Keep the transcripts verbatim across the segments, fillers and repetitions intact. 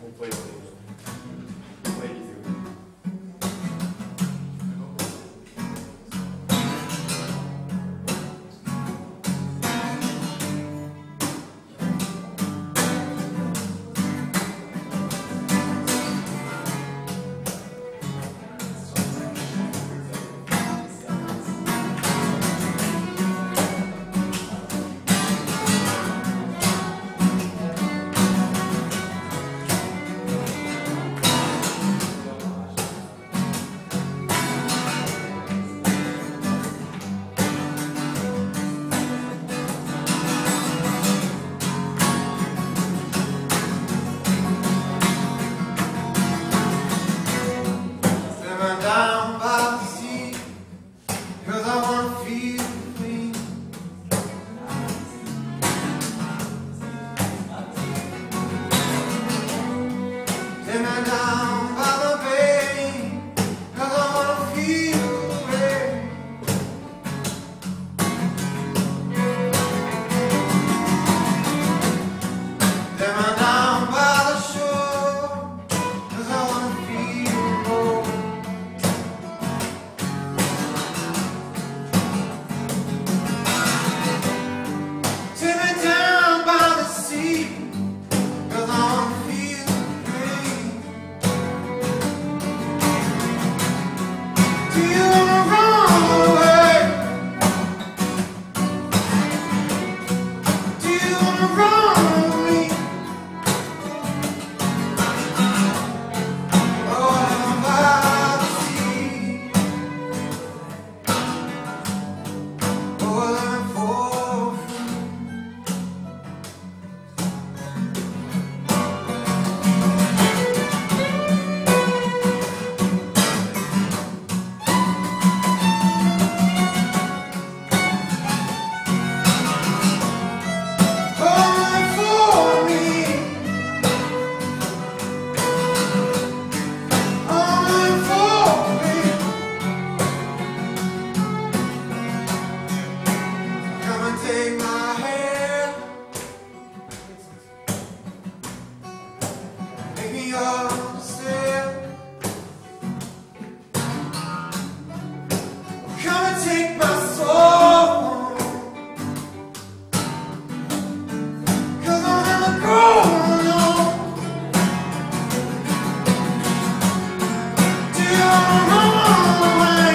completely. Way easier. Down by the sea, 'cause I wanna feel free. Take me down by the bay, 'cause I wanna feel free. Take me down by the shore, 'cause I wanna feel more. Take my hand, make me understand. Come and take my soul, 'cause I'll never go alone. Do you wanna run away?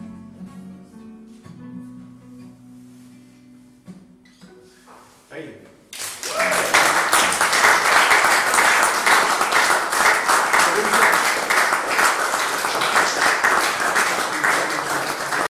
Thank you.